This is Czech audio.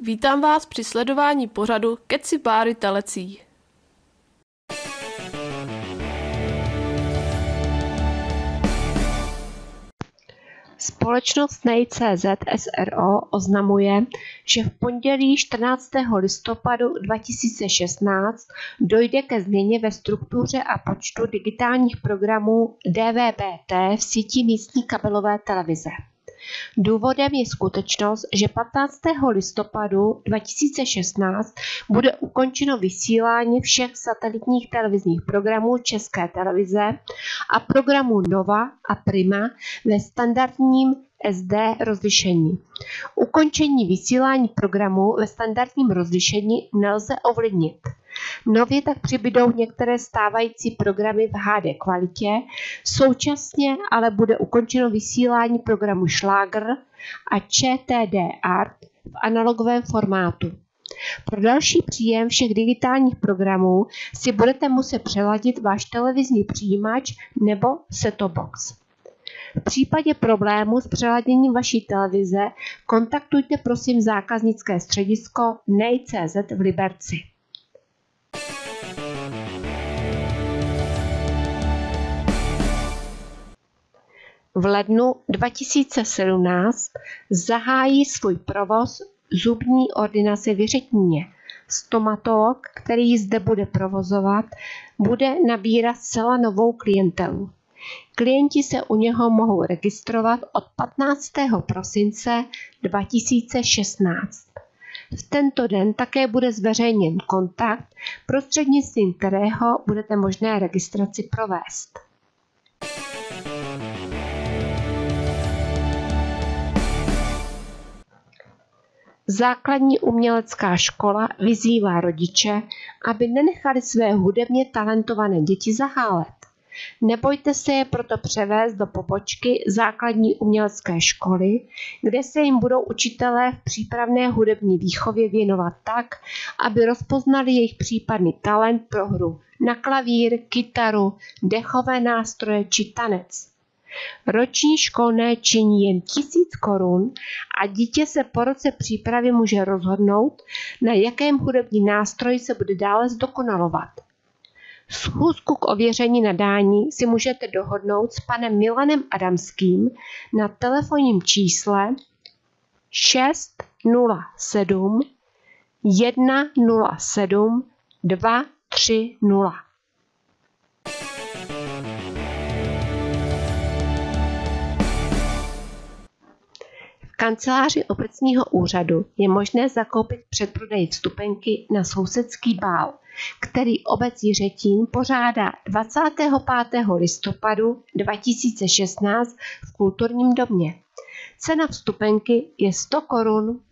Vítám vás při sledování pořadu Keci Báry telecí. Společnost Nej.cz s.r.o. oznamuje, že v pondělí 14. listopadu 2016 dojde ke změně ve struktuře a počtu digitálních programů DVB-T v síti místní kabelové televize. Důvodem je skutečnost, že 15. listopadu 2016 bude ukončeno vysílání všech satelitních televizních programů České televize a programů Nova a Prima ve standardním SD rozlišení. Ukončení vysílání programů ve standardním rozlišení nelze ovlivnit. Nově tak přibydou některé stávající programy v HD kvalitě, současně ale bude ukončeno vysílání programu Šlágr a ČTD Art v analogovém formátu. Pro další příjem všech digitálních programů si budete muset přeladit váš televizní přijímač nebo set-top box. V případě problému s přeladěním vaší televize kontaktujte prosím zákaznické středisko Nej.cz v Liberci. V lednu 2017 zahájí svůj provoz zubní ordinace v Jiřetíně. Stomatolog, který ji zde bude provozovat, bude nabírat zcela novou klientelu. Klienti se u něho mohou registrovat od 15. prosince 2016. V tento den také bude zveřejněn kontakt, prostřednictvím kterého budete možné registraci provést. Základní umělecká škola vyzývá rodiče, aby nenechali své hudebně talentované děti zahálet. Nebojte se je proto převést do pobočky základní umělecké školy, kde se jim budou učitelé v přípravné hudební výchově věnovat tak, aby rozpoznali jejich případný talent pro hru na klavír, kytaru, dechové nástroje či tanec. Roční školné činí jen 1000 korun a dítě se po roce přípravy může rozhodnout, na jakém hudební nástroji se bude dále zdokonalovat. Schůzku k ověření nadání si můžete dohodnout s panem Milanem Adamským na telefonním čísle 607 107 230. V kanceláři obecního úřadu je možné zakoupit předprodej vstupenky na sousedský bál, který obec Jiřetín pořádá 25. listopadu 2016 v kulturním domě. Cena vstupenky je 100 korun.